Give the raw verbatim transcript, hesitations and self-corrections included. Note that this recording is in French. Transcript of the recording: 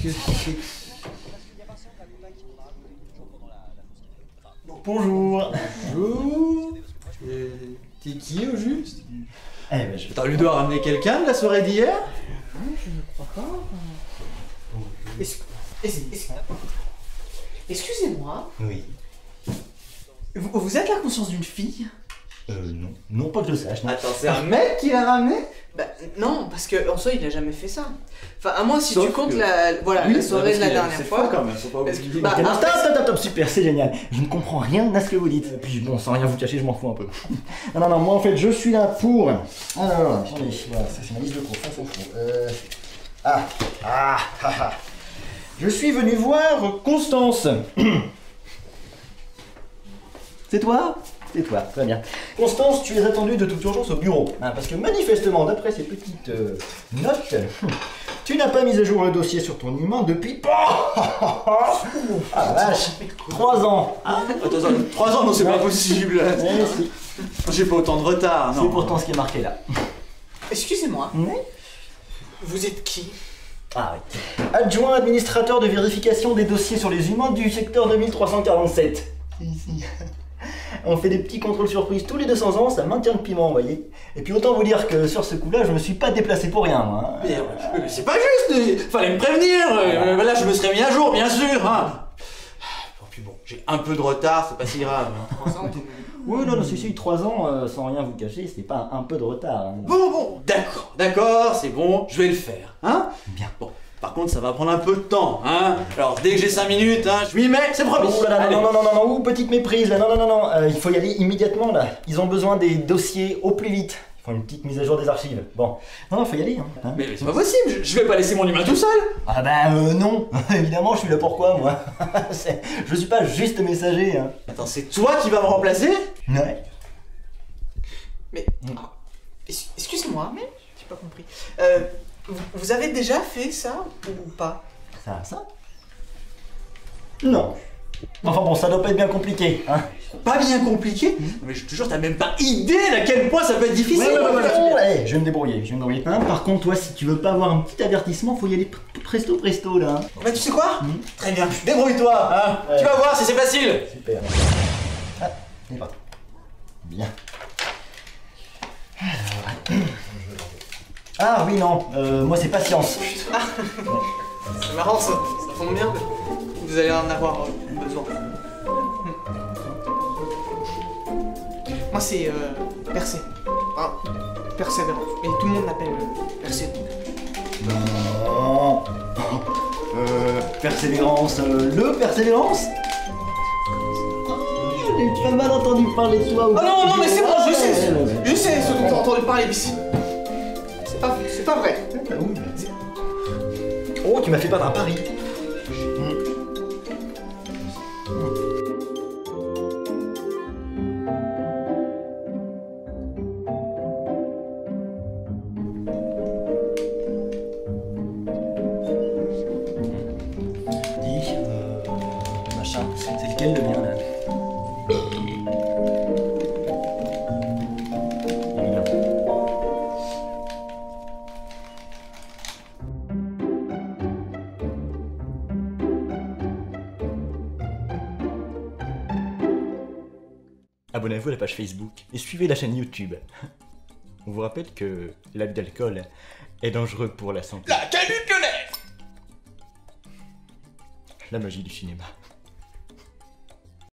que c'est... Bonjour. Bonjour. Euh, T'es qui au juste? Eh ben je... Attends, lui doit ramener quelqu'un de la soirée d'hier? Non, je ne crois pas. Est-ce... est-ce- est-ce- Excusez-moi. Oui. Vous, vous êtes la conscience d'une fille? Euh, non. Non, pas que je sache. Non. Attends, c'est un mec qui l'a ramené? Bah non, parce que en soi il a jamais fait ça. Enfin, à moins si Sauf tu comptes que... la, voilà, oui, la soirée de la parce que dernière c'est fois. faux quand même, faut pas oublier. Bah, Stop, après, stop, stop, stop, super, c'est génial. Je ne comprends rien à ce que vous dites. Et puis bon, sans rien vous cacher, je m'en fous un peu. Non, non, non, moi en fait, je suis là pour... Alors, attendez, voilà, ça c'est ma liste de courses, ça c'est faux. Euh... Ah, ah, ah, ah. Je suis venu voir Constance. C'est toi? C'est toi, très bien. Constance, tu es attendue de toute urgence au bureau. Hein, parce que manifestement, d'après ces petites euh, notes, tu n'as pas mis à jour le dossier sur ton humain depuis... Ah la vache, trois ans. Ah, Attends, attends, trois ans, non, c'est pas possible. eh, si. J'ai pas autant de retard, non. C'est pourtant ce qui est marqué là. Excusez-moi, Oui. vous êtes qui? Ah oui. Adjoint administrateur de vérification des dossiers sur les humains du secteur deux mille trois cent quarante-sept. C'est ici. On fait des petits contrôles surprises tous les deux cents ans, ça maintient le piment, vous voyez. Et puis autant vous dire que sur ce coup-là, je me suis pas déplacé pour rien, moi. Hein. Mais, mais c'est pas juste, euh, fallait me prévenir. Euh, là, je me serais mis à jour, bien sûr. Hein. Bon, puis bon, j'ai un peu de retard, c'est pas si grave. Hein. Oui, non, non, si, si, trois ans, euh, sans rien vous cacher, c'était pas un, un peu de retard. Hein. Bon, bon, d'accord, d'accord, c'est bon, je vais le faire. Hein. Bien. Bon, par contre, ça va prendre un peu de temps. Hein. Alors, dès que j'ai cinq minutes, hein, je m'y mets, c'est promis. Oh là là, Allez. non, non, non, non, non, ouh, petite méprise, là, non, non, non, non, euh, il faut y aller immédiatement, là. Ils ont besoin des dossiers au plus vite. Ils font une petite mise à jour des archives. Bon, non, non, faut y aller, hein. hein. Mais c'est pas possible, je, je vais pas laisser mon humain tout seul. Ah bah euh, non, évidemment, je suis là pourquoi, moi. C'est- je suis pas juste messager, hein. Attends, c'est toi qui vas me remplacer? Ouais. Mais... ah, es- excusez-moi, mais j'ai pas compris. Euh, vous, vous avez déjà fait ça ou pas? Ça, ça Non. Enfin bon, ça doit pas être bien compliqué, hein. Pas bien compliqué? Mais je te jure, t'as même pas idée à quel point ça peut être difficile. Ouais, ouais, ouais, ouais, ouais, je vais me débrouiller, je vais me débrouiller. Hein, par contre, toi, si tu veux pas avoir un petit avertissement, faut y aller pr- presto presto, là. hein. Bah tu sais quoi? Mhm. Très bien, débrouille-toi, hein. Ouais. Tu vas voir si c'est facile. Super. Ah, il est parti. Bien. Alors. Ah oui, non, euh, moi c'est patience. C'est marrant ça, ça tombe bien. Vous allez en avoir euh, besoin. Moi c'est euh, Percé. Ah, Persévérant. Mais tout le monde m'appelle euh, Percé. Non. Euh, persévérance, euh, le persévérance. Oh, j'ai pas mal entendu parler de toi. Ah non, non, mais c'est bon, je sais, Ouais, ouais, ouais. je sais ce dont t'as entendu parler, mais c'est c'est pas, c'est pas vrai. Ah oui, mais- Oh, tu m'as fait perdre un pari. Dis, euh, machin, c'est lequel le mien là? Il est bien. Abonnez-vous à la page Facebook et suivez la chaîne YouTube. On vous rappelle que l'abus d'alcool est dangereux pour la santé. La canute de lait. La magie du cinéma.